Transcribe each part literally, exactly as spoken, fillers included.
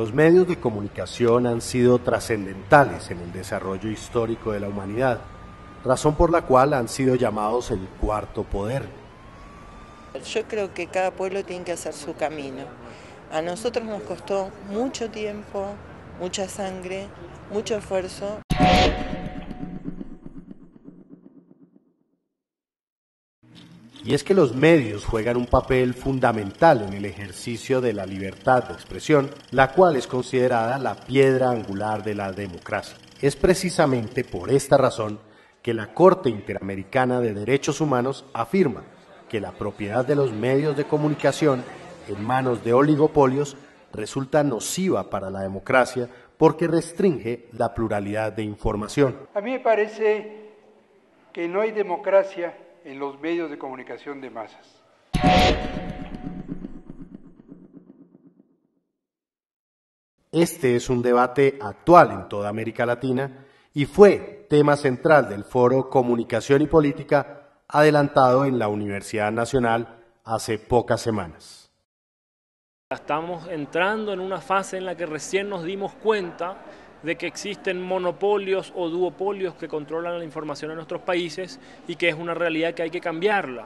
Los medios de comunicación han sido trascendentales en el desarrollo histórico de la humanidad, razón por la cual han sido llamados el cuarto poder. Yo creo que cada pueblo tiene que hacer su camino. A nosotros nos costó mucho tiempo, mucha sangre, mucho esfuerzo. Y es que los medios juegan un papel fundamental en el ejercicio de la libertad de expresión, la cual es considerada la piedra angular de la democracia. Es precisamente por esta razón que la Corte Interamericana de Derechos Humanos afirma que la propiedad de los medios de comunicación en manos de oligopolios resulta nociva para la democracia porque restringe la pluralidad de información. A mí me parece que no hay democracia en los medios de comunicación de masas. Este es un debate actual en toda América Latina y fue tema central del foro Comunicación y Política adelantado en la Universidad Nacional hace pocas semanas. Estamos entrando en una fase en la que recién nos dimos cuenta de que existen monopolios o duopolios que controlan la información en nuestros países y que es una realidad que hay que cambiarla.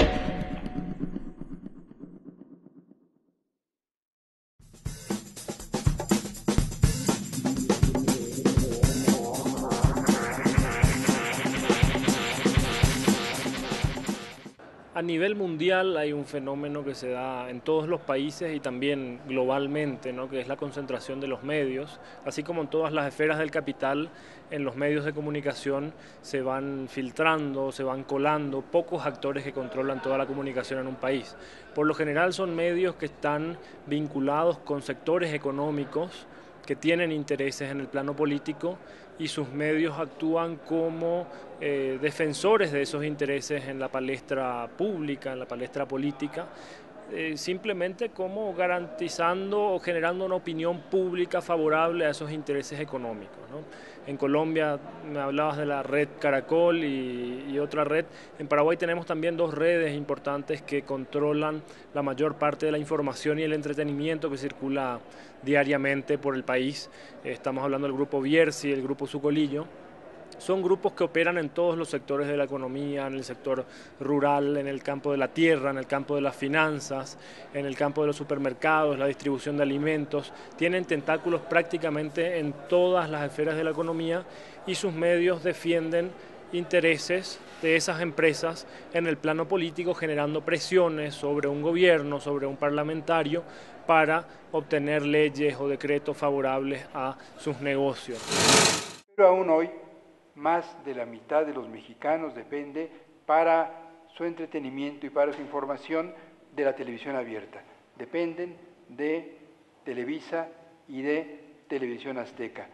A nivel mundial hay un fenómeno que se da en todos los países y también globalmente, ¿no? Que es la concentración de los medios, así como en todas las esferas del capital, en los medios de comunicación se van filtrando, se van colando pocos actores que controlan toda la comunicación en un país. Por lo general son medios que están vinculados con sectores económicos que tienen intereses en el plano político y sus medios actúan como eh, defensores de esos intereses en la palestra pública, en la palestra política, eh, simplemente como garantizando o generando una opinión pública favorable a esos intereses económicos, ¿no? En Colombia me hablabas de la red Caracol y, y otra red. En Paraguay tenemos también dos redes importantes que controlan la mayor parte de la información y el entretenimiento que circula diariamente por el país. Estamos hablando del grupo Bierzi y el grupo Sucolillo. Son grupos que operan en todos los sectores de la economía, en el sector rural, en el campo de la tierra, en el campo de las finanzas, en el campo de los supermercados, la distribución de alimentos. Tienen tentáculos prácticamente en todas las esferas de la economía y sus medios defienden intereses de esas empresas en el plano político, generando presiones sobre un gobierno, sobre un parlamentario, para obtener leyes o decretos favorables a sus negocios. Pero aún hoy, más de la mitad de los mexicanos depende para su entretenimiento y para su información de la televisión abierta. Dependen de Televisa y de Televisión Azteca.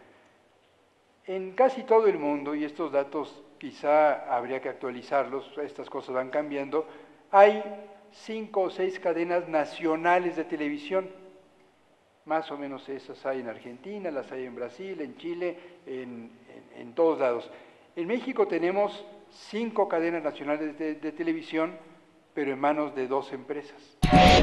En casi todo el mundo, y estos datos quizá habría que actualizarlos, estas cosas van cambiando, hay cinco o seis cadenas nacionales de televisión. Más o menos esas hay en Argentina, las hay en Brasil, en Chile, en, en, en todos lados. En México tenemos cinco cadenas nacionales de, de televisión, pero en manos de dos empresas.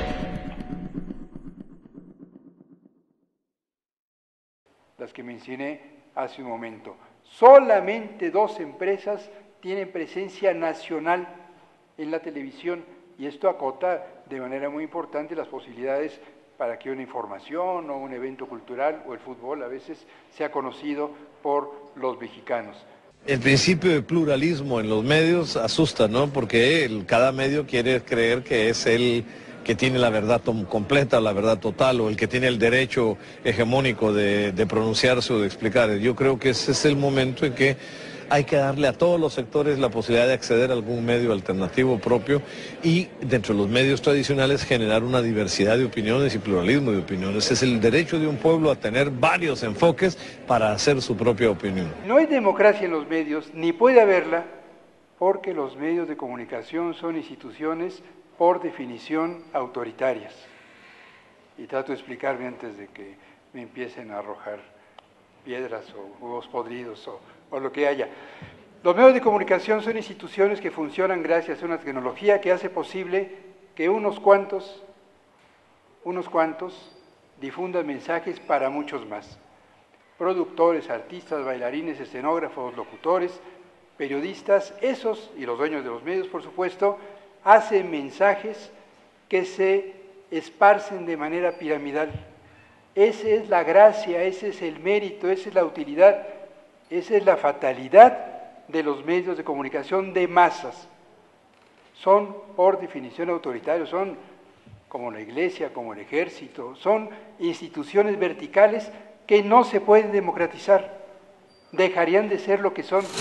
Las que mencioné hace un momento. Solamente dos empresas tienen presencia nacional en la televisión y esto acota de manera muy importante las posibilidades para que una información o un evento cultural o el fútbol a veces sea conocido por los mexicanos. El principio de pluralismo en los medios asusta, ¿no? Porque el, cada medio quiere creer que es el que tiene la verdad completa, la verdad total, o el que tiene el derecho hegemónico de, de pronunciarse o de explicar. Yo creo que ese es el momento en que hay que darle a todos los sectores la posibilidad de acceder a algún medio alternativo propio y dentro de los medios tradicionales generar una diversidad de opiniones y pluralismo de opiniones. Es el derecho de un pueblo a tener varios enfoques para hacer su propia opinión. No hay democracia en los medios, ni puede haberla, porque los medios de comunicación son instituciones por definición autoritarias. Y trato de explicarme antes de que me empiecen a arrojar piedras o huevos podridos o, o lo que haya. Los medios de comunicación son instituciones que funcionan gracias a una tecnología que hace posible que unos cuantos, unos cuantos difundan mensajes para muchos más. Productores, artistas, bailarines, escenógrafos, locutores, periodistas, esos y los dueños de los medios, por supuesto, hacen mensajes que se esparcen de manera piramidal. Esa es la gracia, ese es el mérito, esa es la utilidad, esa es la fatalidad de los medios de comunicación de masas. Son, por definición, autoritarios, son como la Iglesia, como el Ejército, son instituciones verticales que no se pueden democratizar, dejarían de ser lo que son.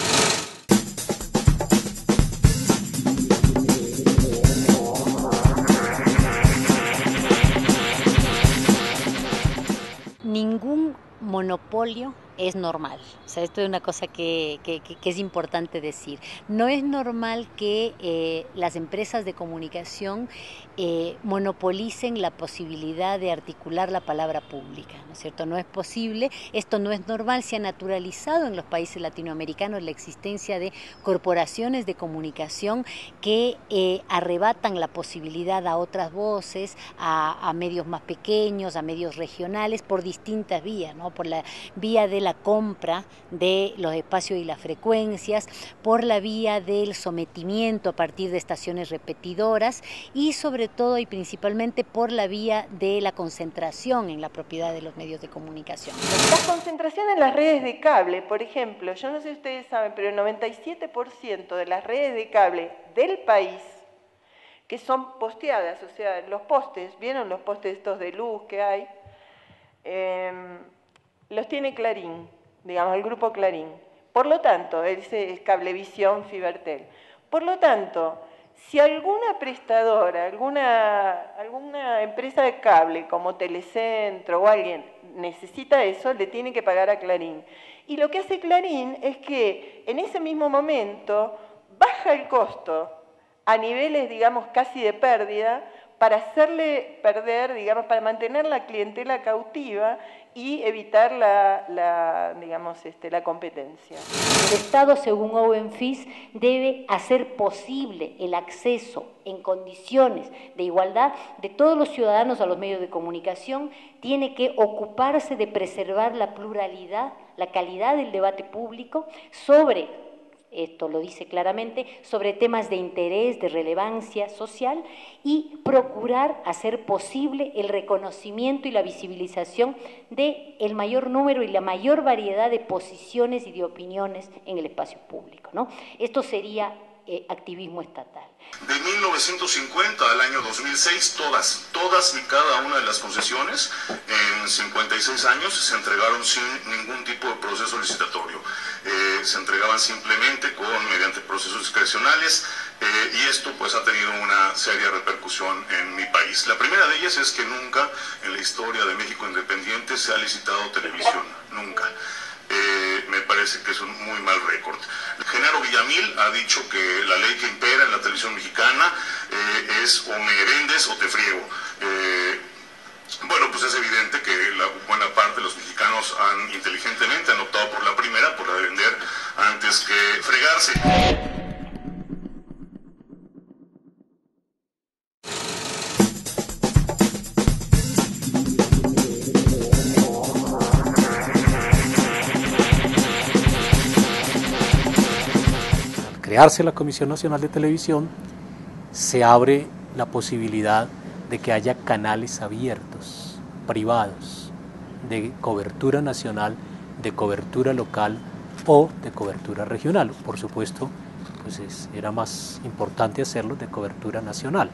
Ningún monopolio es normal. O sea, esto es una cosa que, que, que es importante decir. No es normal que eh, las empresas de comunicación eh, monopolicen la posibilidad de articular la palabra pública, ¿no es cierto? No es posible, esto no es normal. Se ha naturalizado en los países latinoamericanos la existencia de corporaciones de comunicación que eh, arrebatan la posibilidad a otras voces, a, a medios más pequeños, a medios regionales, por distintas vías, ¿no? Por la vía de la compra de los espacios y las frecuencias, por la vía del sometimiento a partir de estaciones repetidoras y sobre todo y principalmente por la vía de la concentración en la propiedad de los medios de comunicación. La concentración en las redes de cable, por ejemplo, yo no sé si ustedes saben, pero el noventa y siete por ciento de las redes de cable del país que son posteadas, o sea, los postes, ¿vieron los postes estos de luz que hay? Eh, los tiene Clarín, digamos, el grupo Clarín. Por lo tanto, ese es Cablevisión, Fibertel. Por lo tanto, si alguna prestadora, alguna, alguna empresa de cable como Telecentro o alguien necesita eso, le tiene que pagar a Clarín. Y lo que hace Clarín es que en ese mismo momento baja el costo a niveles, digamos, casi de pérdida, para hacerle perder, digamos, para mantener la clientela cautiva y evitar la, la, digamos, este, la competencia. El Estado, según Owen Fis, debe hacer posible el acceso en condiciones de igualdad de todos los ciudadanos a los medios de comunicación, tiene que ocuparse de preservar la pluralidad, la calidad del debate público sobre, esto lo dice claramente, sobre temas de interés, de relevancia social y procurar hacer posible el reconocimiento y la visibilización del mayor número y la mayor variedad de posiciones y de opiniones en el espacio público, ¿no? Esto sería eh, activismo estatal. De mil novecientos cincuenta al año dos mil seis, todas, todas y cada una de las concesiones en cincuenta y seis años se entregaron sin ningún tipo de proceso licitatorio. Eh, se entregaban simplemente con, mediante procesos discrecionales eh, y esto pues ha tenido una seria repercusión en mi país. La primera de ellas es que nunca en la historia de México Independiente se ha licitado televisión, nunca. Eh, me parece que es un muy mal récord. Genaro Villamil ha dicho que la ley que impera en la televisión mexicana eh, es o me vendes o te friego. Eh, bueno, pues es evidente que la buena parte de los mexicanos han inteligentemente han optado por la primera, por la de vender antes que fregarse. Crearse la Comisión Nacional de Televisión, se abre la posibilidad de que haya canales abiertos, privados, de cobertura nacional, de cobertura local o de cobertura regional. Por supuesto, pues es, era más importante hacerlo de cobertura nacional.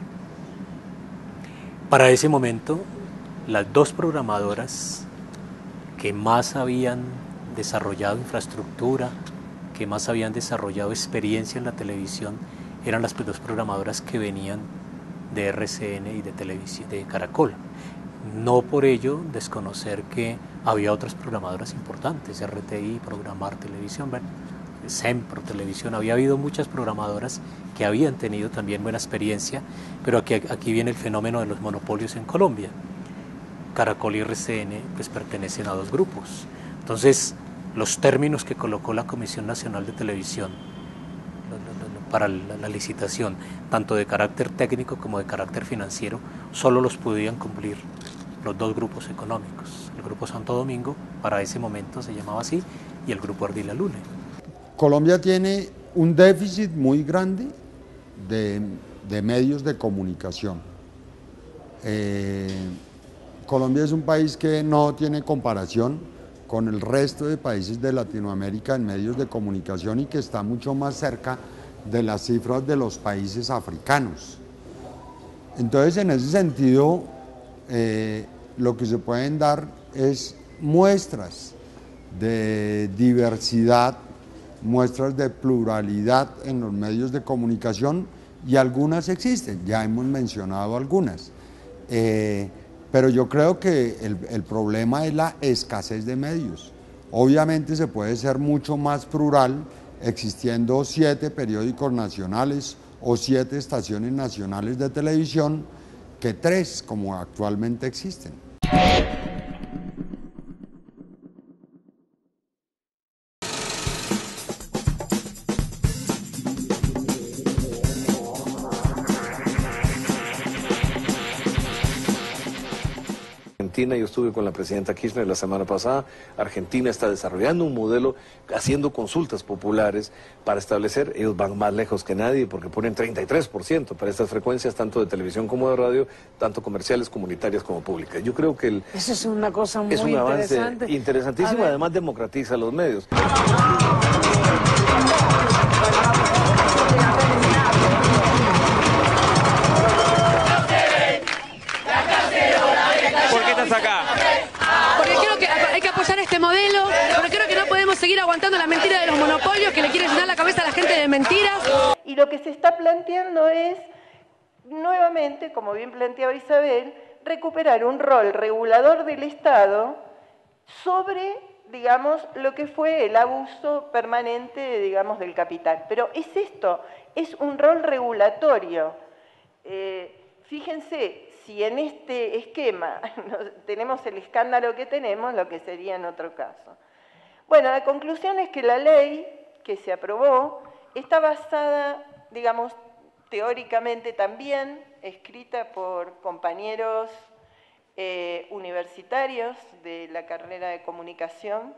Para ese momento, las dos programadoras que más habían desarrollado infraestructura, que más habían desarrollado experiencia en la televisión, eran las dos programadoras que venían de R C N y de, televisión, de Caracol. No por ello desconocer que había otras programadoras importantes, R T I, Programar Televisión, bueno, Sempro Televisión, había habido muchas programadoras que habían tenido también buena experiencia, pero aquí, aquí viene el fenómeno de los monopolios en Colombia. Caracol y R C N pues pertenecen a dos grupos. Entonces, los términos que colocó la Comisión Nacional de Televisión para la, la licitación, tanto de carácter técnico como de carácter financiero, solo los podían cumplir los dos grupos económicos, el Grupo Santo Domingo, para ese momento se llamaba así, y el Grupo Ardila Lule. Colombia tiene un déficit muy grande de, de medios de comunicación. Eh, Colombia es un país que no tiene comparación con el resto de países de Latinoamérica en medios de comunicación y que está mucho más cerca de las cifras de los países africanos. Entonces, en ese sentido, eh, lo que se pueden dar es muestras de diversidad, muestras de pluralidad en los medios de comunicación, y algunas existen, ya hemos mencionado algunas. Eh, pero yo creo que el, el problema es la escasez de medios. Obviamente se puede ser mucho más plural existiendo siete periódicos nacionales o siete estaciones nacionales de televisión que tres, como actualmente existen. Argentina, yo estuve con la presidenta Kirchner la semana pasada. Argentina está desarrollando un modelo, haciendo consultas populares para establecer, ellos van más lejos que nadie porque ponen treinta y tres por ciento para estas frecuencias, tanto de televisión como de radio, tanto comerciales, comunitarias como públicas. Yo creo que el, eso es una cosa muy es un avance interesante. interesantísimo, además democratiza los medios. Acá. Porque creo que hay que apoyar este modelo, pero creo que no podemos seguir aguantando la mentira de los monopolios que le quieren llenar la cabeza a la gente de mentiras. Y lo que se está planteando es, nuevamente, como bien planteaba Isabel, recuperar un rol regulador del Estado sobre, digamos, lo que fue el abuso permanente, digamos, del capital. Pero es esto, es un rol regulatorio. Eh, fíjense, si en este esquema tenemos el escándalo que tenemos, lo que sería en otro caso. Bueno, la conclusión es que la ley que se aprobó está basada, digamos, teóricamente también, escrita por compañeros eh, universitarios de la carrera de comunicación,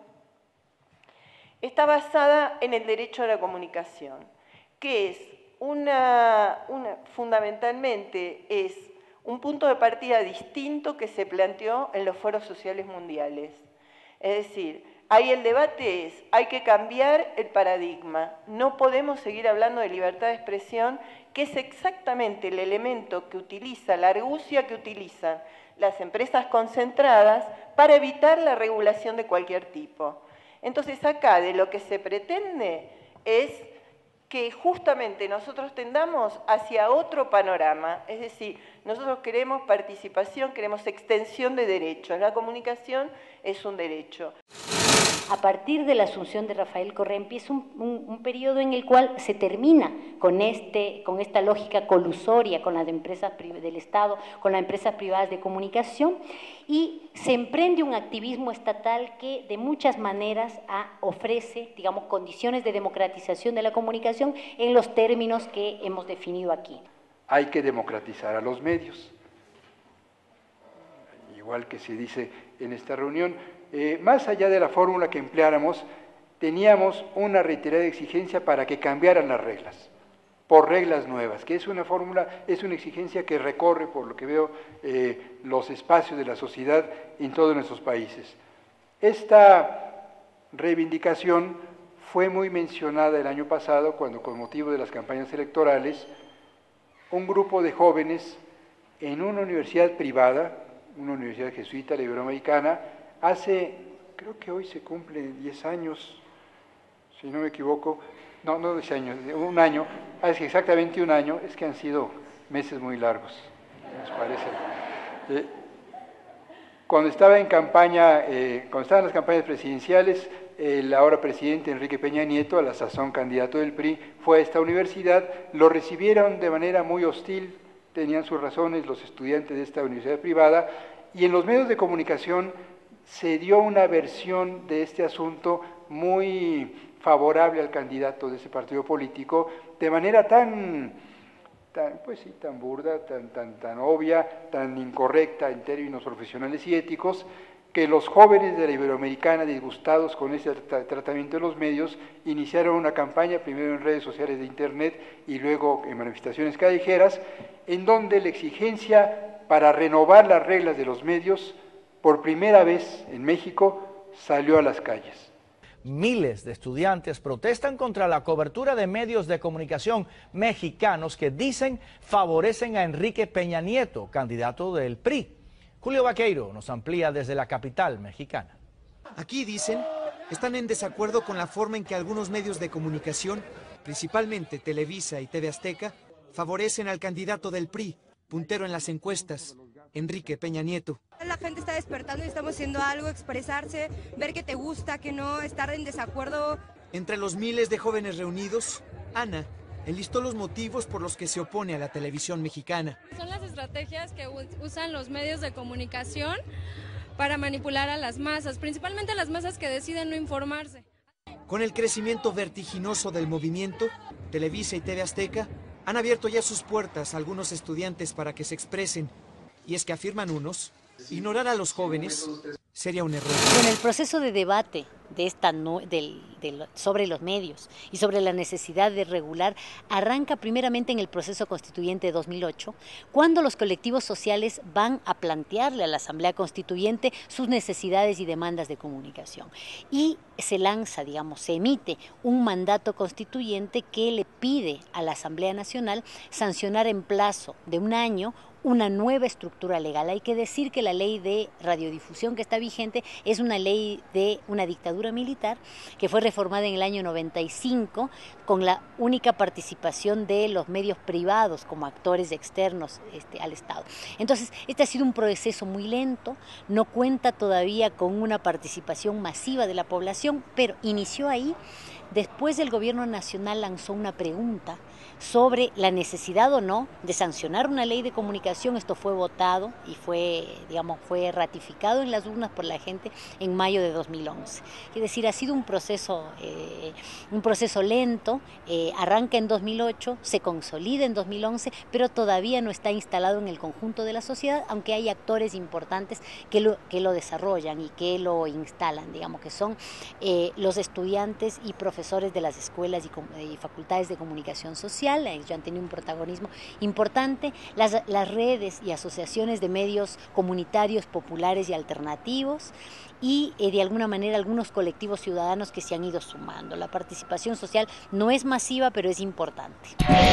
está basada en el derecho a la comunicación, que es una, una fundamentalmente es un punto de partida distinto que se planteó en los foros sociales mundiales. Es decir, ahí el debate es, hay que cambiar el paradigma. No podemos seguir hablando de libertad de expresión, que es exactamente el elemento que utiliza, la argucia que utilizan las empresas concentradas para evitar la regulación de cualquier tipo. Entonces acá de lo que se pretende es que justamente nosotros tendamos hacia otro panorama, es decir, nosotros queremos participación, queremos extensión de derechos, la comunicación es un derecho. A partir de la asunción de Rafael Correa empieza un, un, un periodo en el cual se termina con, este, con esta lógica colusoria con las empresas del Estado, con las empresas privadas de comunicación, y se emprende un activismo estatal que de muchas maneras a, ofrece, digamos, condiciones de democratización de la comunicación en los términos que hemos definido aquí. Hay que democratizar a los medios, igual que se dice en esta reunión. Eh, más allá de la fórmula que empleáramos, teníamos una reiterada exigencia para que cambiaran las reglas, por reglas nuevas, que es una fórmula, es una exigencia que recorre, por lo que veo, eh, los espacios de la sociedad en todos nuestros países. Esta reivindicación fue muy mencionada el año pasado, cuando con motivo de las campañas electorales, un grupo de jóvenes en una universidad privada, una universidad jesuita, la Iberoamericana, hace, creo que hoy se cumplen diez años, si no me equivoco, no, no diez años, un año, hace exactamente un año, es que han sido meses muy largos, nos parece. Eh, cuando estaba en campaña, eh, cuando estaban las campañas presidenciales, el ahora presidente Enrique Peña Nieto, a la sazón candidato del P R I, fue a esta universidad, lo recibieron de manera muy hostil, tenían sus razones los estudiantes de esta universidad privada, y en los medios de comunicación se dio una versión de este asunto muy favorable al candidato de ese partido político, de manera tan tan, pues sí, tan burda, tan, tan, tan obvia, tan incorrecta en términos profesionales y éticos, que los jóvenes de la Iberoamericana, disgustados con ese tra tratamiento de los medios, iniciaron una campaña, primero en redes sociales de Internet y luego en manifestaciones callejeras, en donde la exigencia para renovar las reglas de los medios, por primera vez en México, salió a las calles. Miles de estudiantes protestan contra la cobertura de medios de comunicación mexicanos que dicen favorecen a Enrique Peña Nieto, candidato del P R I. Julio Vaqueiro nos amplía desde la capital mexicana. Aquí dicen, están en desacuerdo con la forma en que algunos medios de comunicación, principalmente Televisa y T V Azteca, favorecen al candidato del P R I, puntero en las encuestas, Enrique Peña Nieto. La gente está despertando y estamos haciendo algo, expresarse, ver que te gusta, que no, estar en desacuerdo. Entre los miles de jóvenes reunidos, Ana enlistó los motivos por los que se opone a la televisión mexicana. Son las estrategias que usan los medios de comunicación para manipular a las masas, principalmente a las masas que deciden no informarse. Con el crecimiento vertiginoso del movimiento, Televisa y T V Azteca han abierto ya sus puertas a algunos estudiantes para que se expresen. Y es que afirman unos, ignorar a los jóvenes sería un error. En el proceso de debate de esta no, del, del, sobre los medios y sobre la necesidad de regular arranca primeramente en el proceso constituyente de dos mil ocho, cuando los colectivos sociales van a plantearle a la Asamblea Constituyente sus necesidades y demandas de comunicación. Y se lanza, digamos, se emite un mandato constituyente que le pide a la Asamblea Nacional sancionar en plazo de un año una nueva estructura legal. Hay que decir que la ley de radiodifusión que está vigente es una ley de una dictadura militar que fue reformada en el año noventa y cinco con la única participación de los medios privados como actores externos este, al Estado. Entonces, este ha sido un proceso muy lento, no cuenta todavía con una participación masiva de la población, pero inició ahí. Después el gobierno nacional lanzó una pregunta sobre la necesidad o no de sancionar una ley de comunicación. Esto fue votado y fue, digamos, fue ratificado en las urnas por la gente en mayo de dos mil once. Es decir, ha sido un proceso, eh, un proceso lento, eh, arranca en dos mil ocho, se consolida en dos mil once, pero todavía no está instalado en el conjunto de la sociedad, aunque hay actores importantes que lo, que lo desarrollan y que lo instalan, digamos, que son eh, los estudiantes y profesores de las escuelas y, y facultades de comunicación social. Ellos han tenido un protagonismo importante, las, las redes y asociaciones de medios comunitarios, populares y alternativos, y eh, de alguna manera algunos colectivos ciudadanos que se han ido sumando. La participación social no es masiva, pero es importante.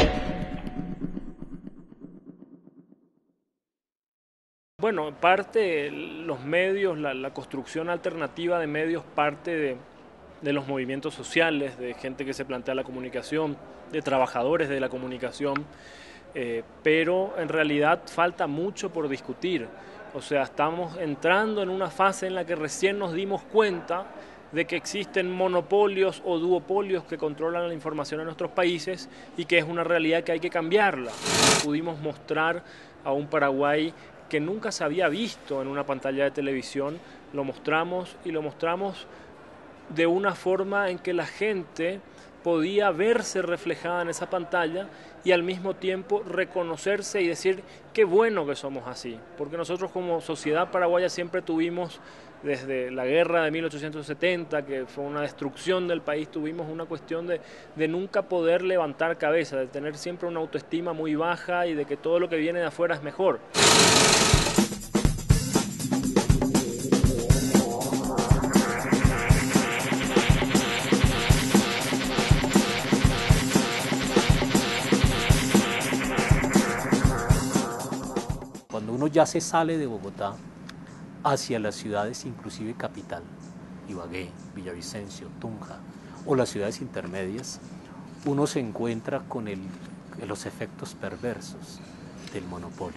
Bueno, parte los medios, la, la construcción alternativa de medios parte de, de los movimientos sociales, de gente que se plantea la comunicación, de trabajadores de la comunicación, eh, pero en realidad falta mucho por discutir. O sea, estamos entrando en una fase en la que recién nos dimos cuenta de que existen monopolios o duopolios que controlan la información en nuestros países y que es una realidad que hay que cambiarla. Pudimos mostrar a un Paraguay que nunca se había visto en una pantalla de televisión, lo mostramos y lo mostramos de una forma en que la gente podía verse reflejada en esa pantalla y al mismo tiempo reconocerse y decir qué bueno que somos así, porque nosotros como sociedad paraguaya siempre tuvimos, desde la guerra de mil ochocientos setenta, que fue una destrucción del país, tuvimos una cuestión de, de nunca poder levantar cabeza, de tener siempre una autoestima muy baja y de que todo lo que viene de afuera es mejor. Cuando uno ya se sale de Bogotá hacia las ciudades, inclusive capital, Ibagué, Villavicencio, Tunja, o las ciudades intermedias, uno se encuentra con el, los efectos perversos del monopolio.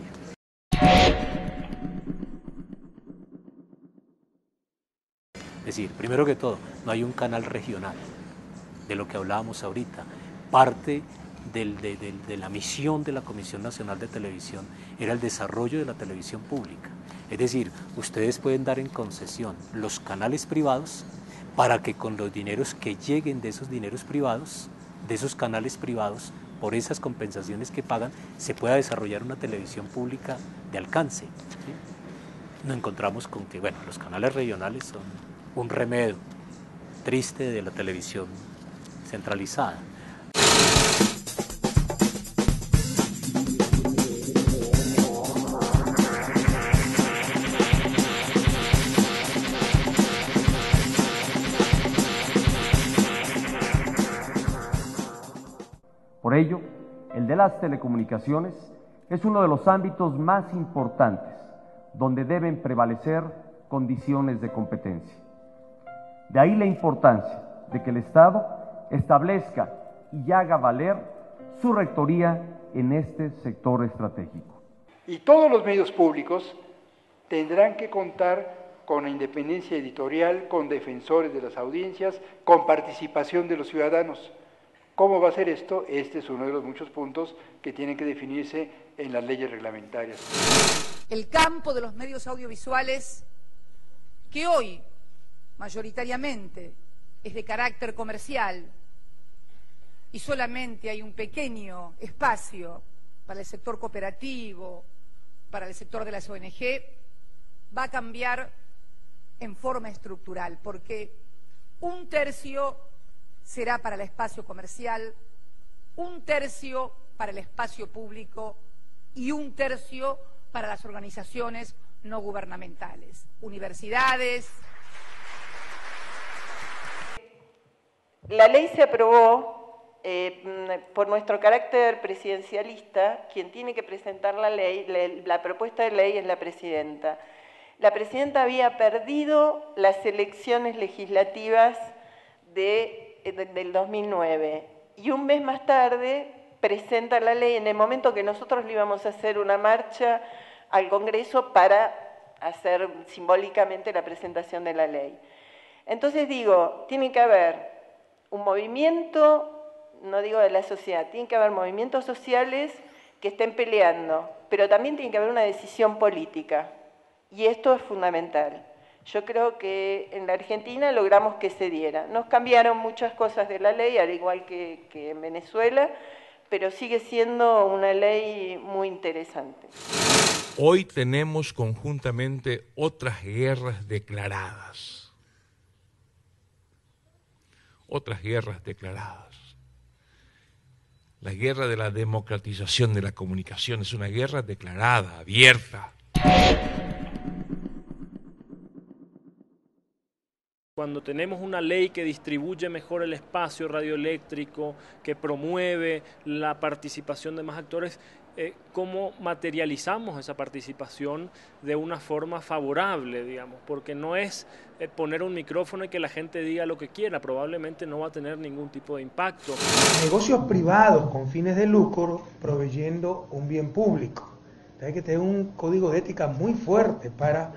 Es decir, primero que todo, no hay un canal regional, de lo que hablábamos ahorita. Parte del, de, de, de la misión de la Comisión Nacional de Televisión era el desarrollo de la televisión pública. Es decir, ustedes pueden dar en concesión los canales privados para que con los dineros que lleguen de esos dineros privados, de esos canales privados, por esas compensaciones que pagan, se pueda desarrollar una televisión pública de alcance, ¿sí? Nos encontramos con que, bueno, los canales regionales son un remedio triste de la televisión centralizada. Por ello, el de las telecomunicaciones es uno de los ámbitos más importantes donde deben prevalecer condiciones de competencia. De ahí la importancia de que el Estado establezca y haga valer su rectoría en este sector estratégico. Y todos los medios públicos tendrán que contar con independencia editorial, con defensores de las audiencias, con participación de los ciudadanos. ¿Cómo va a ser esto? Este es uno de los muchos puntos que tienen que definirse en las leyes reglamentarias. El campo de los medios audiovisuales, que hoy mayoritariamente es de carácter comercial y solamente hay un pequeño espacio para el sector cooperativo, para el sector de las O N G, va a cambiar en forma estructural, porque un tercio será para el espacio comercial, un tercio para el espacio público y un tercio para las organizaciones no gubernamentales, universidades. La ley se aprobó eh, por nuestro carácter presidencialista. Quien tiene que presentar la ley, la, la propuesta de ley es la presidenta. La presidenta había perdido las elecciones legislativas de del dos mil nueve y un mes más tarde presenta la ley en el momento que nosotros le íbamos a hacer una marcha al Congreso para hacer simbólicamente la presentación de la ley. Entonces digo, tiene que haber un movimiento, no digo de la sociedad, tiene que haber movimientos sociales que estén peleando, pero también tiene que haber una decisión política y esto es fundamental. Yo creo que en la Argentina logramos que se diera. Nos cambiaron muchas cosas de la ley, al igual que, que en Venezuela, pero sigue siendo una ley muy interesante. Hoy tenemos conjuntamente otras guerras declaradas. Otras guerras declaradas. La guerra de la democratización de la comunicación es una guerra declarada, abierta. Cuando tenemos una ley que distribuye mejor el espacio radioeléctrico, que promueve la participación de más actores, eh, ¿cómo materializamos esa participación de una forma favorable, digamos? Porque no es eh, poner un micrófono y que la gente diga lo que quiera, probablemente no va a tener ningún tipo de impacto. Negocios privados con fines de lucro proveyendo un bien público. Hay que tener un código de ética muy fuerte para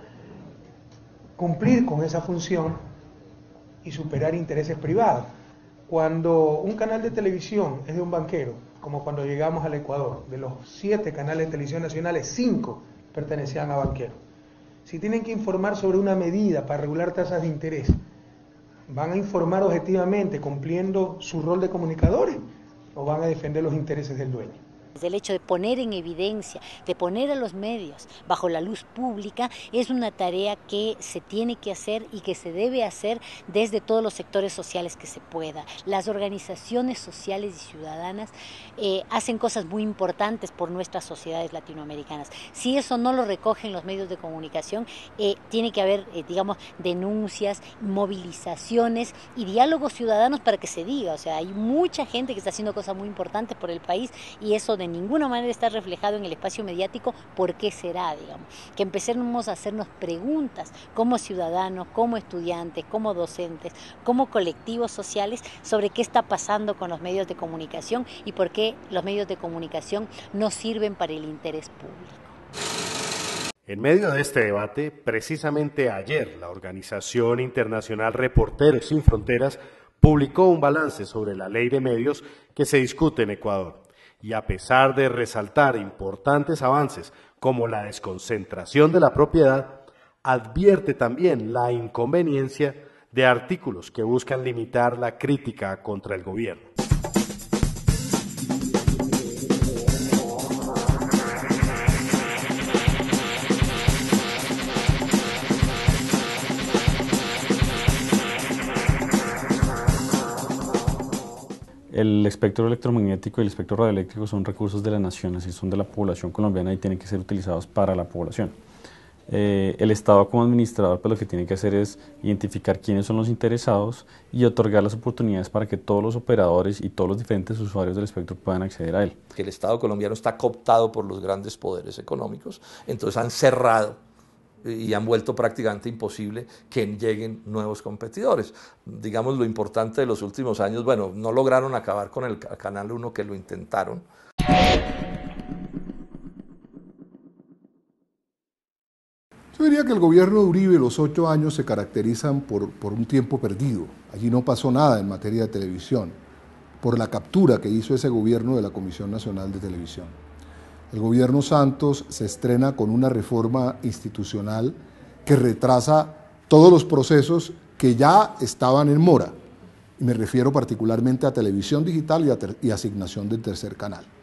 cumplir con esa función y superar intereses privados. Cuando un canal de televisión es de un banquero, como cuando llegamos al Ecuador, de los siete canales de televisión nacionales, cinco pertenecían a banqueros. Si tienen que informar sobre una medida para regular tasas de interés, ¿van a informar objetivamente cumpliendo su rol de comunicadores o van a defender los intereses del dueño? El hecho de poner en evidencia, de poner a los medios bajo la luz pública es una tarea que se tiene que hacer y que se debe hacer desde todos los sectores sociales que se pueda. Las organizaciones sociales y ciudadanas eh, hacen cosas muy importantes por nuestras sociedades latinoamericanas. Si eso no lo recogen los medios de comunicación, eh, tiene que haber, eh, digamos, denuncias, movilizaciones y diálogos ciudadanos para que se diga. O sea, hay mucha gente que está haciendo cosas muy importantes por el país y eso de ninguna manera está reflejado en el espacio mediático. ¿Por qué será, digamos? Que empecemos a hacernos preguntas como ciudadanos, como estudiantes, como docentes, como colectivos sociales sobre qué está pasando con los medios de comunicación y por qué los medios de comunicación no sirven para el interés público. En medio de este debate, precisamente ayer, la Organización Internacional Reporteros Sin Fronteras publicó un balance sobre la ley de medios que se discute en Ecuador. Y a pesar de resaltar importantes avances como la desconcentración de la propiedad, advierte también la inconveniencia de artículos que buscan limitar la crítica contra el gobierno. el espectro electromagnético y el espectro radioeléctrico son recursos de las naciones y son de la población colombiana y tienen que ser utilizados para la población. Eh, el Estado como administrador pues lo que tiene que hacer es identificar quiénes son los interesados y otorgar las oportunidades para que todos los operadores y todos los diferentes usuarios del espectro puedan acceder a él. Que el Estado colombiano está cooptado por los grandes poderes económicos, entonces han cerrado y han vuelto prácticamente imposible que lleguen nuevos competidores. Digamos, lo importante de los últimos años, bueno, no lograron acabar con el Canal uno, que lo intentaron. Yo diría que el gobierno de Uribe, los ocho años, se caracterizan por, por un tiempo perdido. Allí no pasó nada en materia de televisión, por la captura que hizo ese gobierno de la Comisión Nacional de Televisión. El gobierno Santos se estrena con una reforma institucional que retrasa todos los procesos que ya estaban en mora. Y me refiero particularmente a televisión digital y, a ter- y asignación del tercer canal.